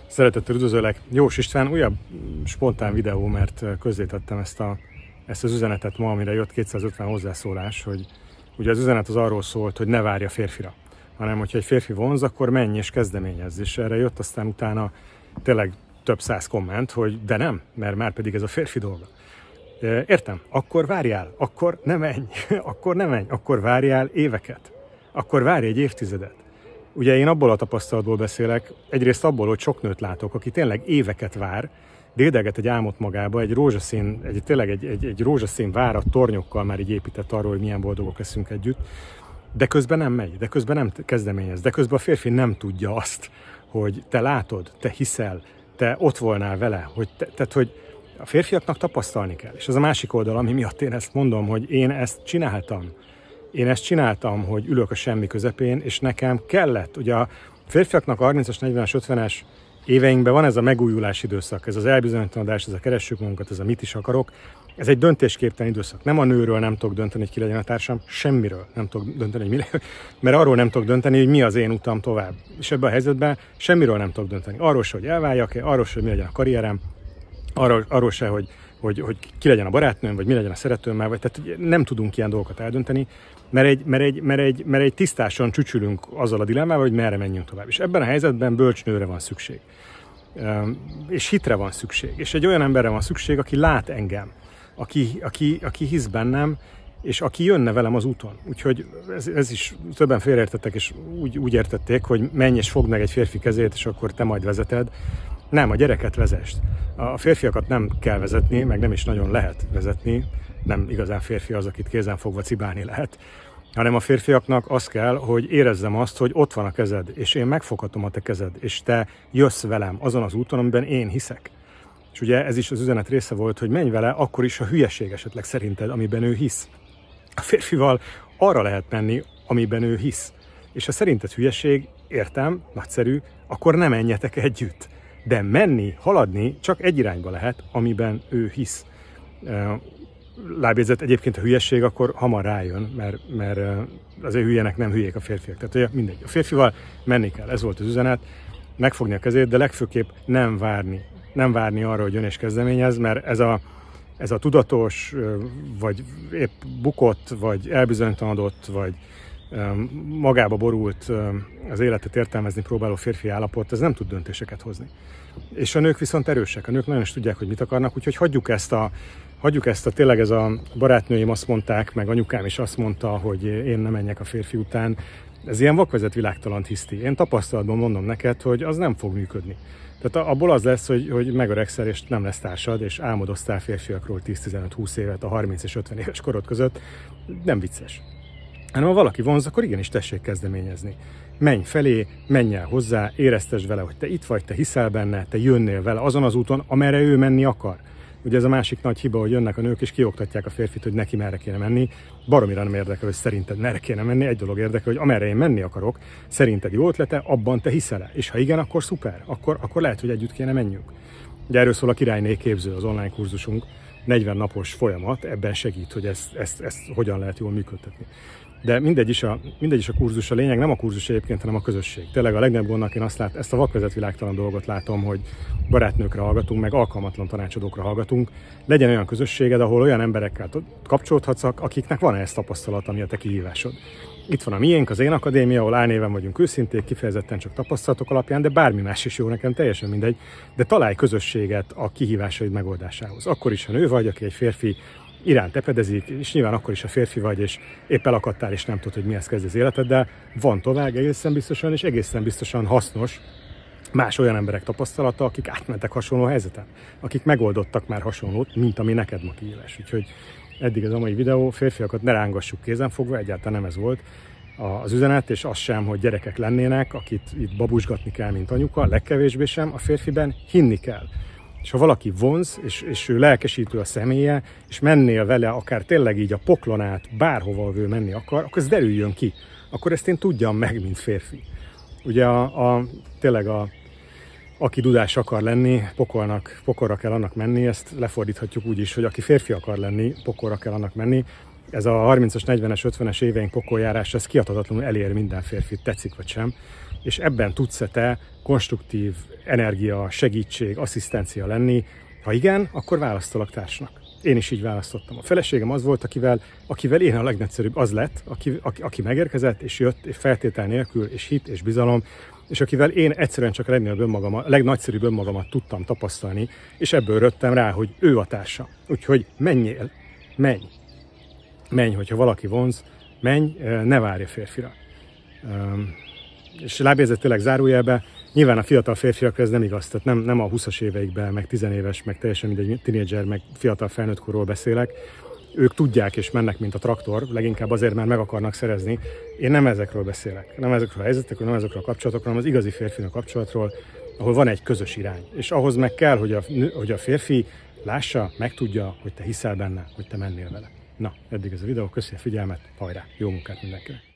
Szeretettel üdvözöllek. Jós István, újabb spontán videó, mert közzétettem ezt az üzenetet ma, amire jött 250 hozzászólás, hogy ugye az üzenet az arról szólt, hogy ne várj a férfira, hanem hogyha egy férfi vonz, akkor menj és kezdeményezz. És erre jött aztán utána tényleg több száz komment, hogy de nem, mert már pedig ez a férfi dolga. Értem, akkor várjál, akkor ne menj, akkor várjál éveket, akkor várj egy évtizedet. Ugye én abból a tapasztalatból beszélek, egyrészt abból, hogy sok nőt látok, aki tényleg éveket vár, dédelget egy álmot magába, egy rózsaszín várat tornyokkal már így épített arról, hogy milyen boldogok leszünk együtt, de közben nem megy, de közben nem kezdeményez, de közben a férfi nem tudja azt, hogy te látod, te hiszel, te ott volnál vele, tehát hogy a férfiaknak tapasztalni kell. És az a másik oldal, ami miatt én ezt mondom, hogy én ezt csináltam, hogy ülök a semmi közepén, és nekem kellett. Ugye a férfiaknak 30-as, 40-es, 50-es éveinkben van ez a megújulás időszak, ez az elbizonytalanodás, ez a keressük magunkat, ez a mit is akarok. Ez egy döntésképtelen időszak. Nem a nőről nem tudok dönteni, hogy ki legyen a társam, semmiről nem tudok dönteni, hogy mi legyen, mert arról nem tudok dönteni, hogy mi az én utam tovább. És ebben a helyzetben semmiről nem tudok dönteni. Arról se, hogy elváljak-e, arról se, hogy mi legyen a karrierem, arról se, hogy ki legyen a barátnőm, vagy mi legyen a szeretőmmel, vagy tehát nem tudunk ilyen dolgokat eldönteni, mert egy tisztásan csücsülünk azzal a dilemmával, hogy merre menjünk tovább. És ebben a helyzetben bölcsnőre van szükség. És hitre van szükség. És egy olyan emberre van szükség, aki lát engem, aki hisz bennem, és aki jönne velem az úton. Úgyhogy ez is többen félreértettek, és úgy értették, hogy menj és fogd meg egy férfi kezét, és akkor te majd vezeted. Nem, a gyereket vezest. A férfiakat nem kell vezetni, meg nem is nagyon lehet vezetni. Nem igazán férfi az, akit kézen fogva cibálni lehet. Hanem a férfiaknak az kell, hogy érezzem azt, hogy ott van a kezed, és én megfoghatom a te kezed, és te jössz velem azon az úton, amiben én hiszek. És ugye ez is az üzenet része volt, hogy menj vele, akkor is a hülyeség esetleg szerinted, amiben ő hisz. A férfival arra lehet menni, amiben ő hisz. És ha szerinted hülyeség, értem, nagyszerű, akkor nem menjetek együtt. De menni, haladni csak egy irányba lehet, amiben ő hisz. Lábjegyzet, egyébként a hülyeség akkor hamar rájön, mert azért hülyenek nem hülyék a férfiak. Tehát ugye mindegy, a férfival menni kell, ez volt az üzenet, megfogni a kezét, de legfőképp nem várni arra, hogy jön és kezdeményez, mert ez a tudatos, vagy épp bukott, vagy elbizonytalanodott, vagy magába borult, az életet értelmezni próbáló férfi állapot, ez nem tud döntéseket hozni. És a nők viszont erősek, a nők nagyon is tudják, hogy mit akarnak, úgyhogy hagyjuk ezt tényleg ez a barátnőim azt mondták, meg anyukám is azt mondta, hogy én nem menjek a férfi után. Ez ilyen vakvezet világtalant hiszti. Én tapasztalatban mondom neked, hogy az nem fog működni. Tehát abból az lesz, hogy megöregszel és nem lesz társad, és álmodoztál férfiakról 10-15-20 évet a 30 és 50 éves korod között. Nem vicces. Hanem ha valaki vonz, akkor igenis tessék kezdeményezni. Menj felé, menj el hozzá, éreztesd vele, hogy te itt vagy, te hiszel benne, te jönnél vele azon az úton, amerre ő menni akar. Ugye ez a másik nagy hiba, hogy jönnek a nők és kioktatják a férfit, hogy neki merre kéne menni. Baromira nem érdekel, hogy szerinted merre kéne menni, egy dolog érdekel, hogy amerre én menni akarok, szerinted jó ötlete, abban te hiszel-e. És ha igen, akkor szuper, akkor lehet, hogy együtt kéne menjünk. Ugye erről szól a Királyné képző, az online kurzusunk, 40 napos folyamat, ebben segít, hogy ezt hogyan lehet jól működtetni. De mindegy is a kurzus, a lényeg nem a kurzus egyébként, hanem a közösség. Tényleg a legnagyobb gondnak én ezt a vakvezet világtalan dolgot látom, hogy barátnőkre hallgatunk, meg alkalmatlan tanácsadókra hallgatunk. Legyen olyan közösséged, ahol olyan emberekkel kapcsolódhatsz, akiknek van ezt tapasztalat, ami a te kihívásod. Itt van a miénk, az Én Akadémia, ahol álnéven vagyunk őszinték, kifejezetten csak tapasztalatok alapján, de bármi más is jó, nekem teljesen mindegy. De találj közösséget a kihívásaid megoldásához. Akkor is, ha nő vagy, aki egy férfi iránt epedezik, és nyilván akkor is a férfi vagy, és épp elakadtál, és nem tudod, hogy mihez kezd az életeddel, van tovább egészen biztosan, és egészen biztosan hasznos más olyan emberek tapasztalata, akik átmentek hasonló helyzeten, akik megoldottak már hasonlót, mint ami neked ma kihívás. Úgyhogy eddig ez a mai videó, férfiakat ne rángassuk kézenfogva, egyáltalán nem ez volt az üzenet, és az sem, hogy gyerekek lennének, akit itt babusgatni kell, mint anyuka, legkevésbé sem, a férfiben hinni kell. És ha valaki vonz, és ő lelkesítő a személye, és mennél vele akár tényleg így a poklon át, bárhova ő menni akar, akkor ez derüljön ki. Akkor ezt én tudjam meg, mint férfi. Ugye tényleg aki dudás akar lenni, pokolra kell annak menni, ezt lefordíthatjuk úgy is, hogy aki férfi akar lenni, pokolra kell annak menni. ez a 30-as, 40-es, 50-es éveink pokoljárása, ez kiadhatatlanul elér minden férfit, tetszik vagy sem, és ebben tudsz-e te konstruktív energia, segítség, asszisztencia lenni? Ha igen, akkor választalak társnak. Én is így választottam. A feleségem az volt, akivel én a legnagyszerűbb, az lett, aki megérkezett, és jött, és feltétel nélkül, és hit, és bizalom, és akivel én egyszerűen csak a legnagyszerűbb önmagamat tudtam tapasztalni, és ebből röttem rá, hogy ő a társa. Úgyhogy menjél, menj, hogyha valaki vonz, menj, ne várj a férfira. És lábjegyzet tényleg zárójelbe, nyilván a fiatal férfiakra ez nem igaz, tehát nem a 20-as éveikben, meg 10 éves, meg teljesen mindegy tínédzser, meg fiatal felnőttkorról beszélek. Ők tudják és mennek, mint a traktor, leginkább azért, mert meg akarnak szerezni. Én nem ezekről beszélek, nem ezekről a helyzetekről, nem ezekről a kapcsolatokról, hanem az igazi férfinak kapcsolatról, ahol van egy közös irány. És ahhoz meg kell, hogy a férfi lássa, megtudja, hogy te hiszel benne, hogy te mennél vele. Na, eddig ez a videó, köszi a figyelmet, hajrá, jó munkát mindenkinek!